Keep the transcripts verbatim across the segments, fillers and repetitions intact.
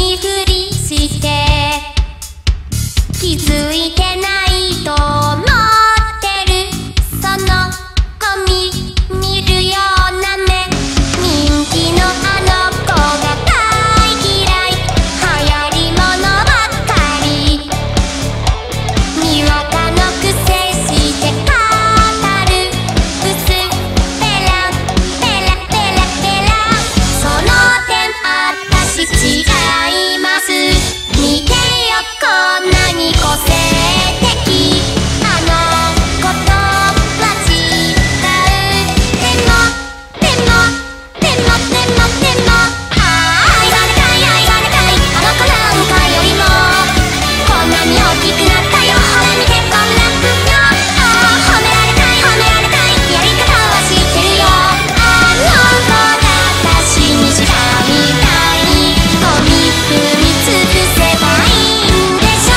いふりして気づいてないと思ってるその子見見るような目人気のあの子が大嫌い流行りものばっかりにわかのくせして語る薄ペラペラペラペラその点あたし違います見てよこんなに個性的あの子とは違うでもでもでもでもでも愛されたい愛されたいあの子なんかよりもこんなに大きくなったよほら見てこんなよああ褒められたい褒められたいやり方は知ってるよあの子が私にしたみたいにゴミ踏みつぶせばいいんでしょ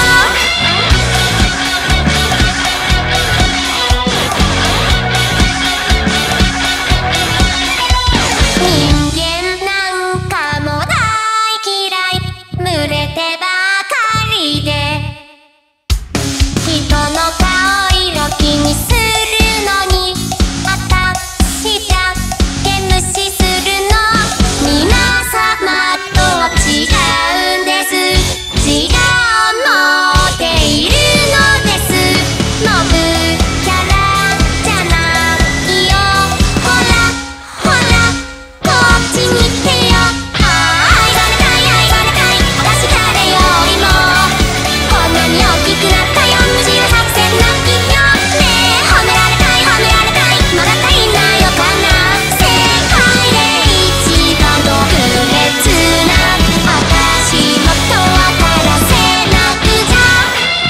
人間なんかも大嫌い群れてばかりで人の顔色気にするのにあたしだけ無視するの皆様とは違うんです違う思っているのですノブキャラじゃないよほらほらこっちに来てよ愛されたい愛されたい私誰よりもこんなに大きくなったよ無視は作戦ないよねえ褒められたい褒められたいまだ足りないのかな世界で一番特別な私もとわからせなくちゃ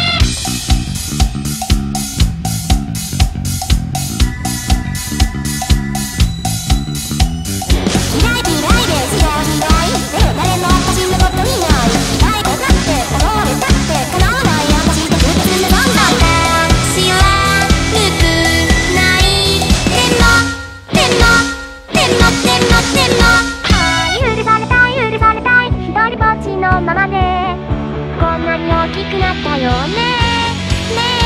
嫌い嫌いで知らないでも誰も私のこと見ない嫌いとなって思われたって叶わない私と特別な存在私は無くないでもでもでもでもでもああ許されたい許されたい一人ぼっちのままでこんなに大きくなったよねねえ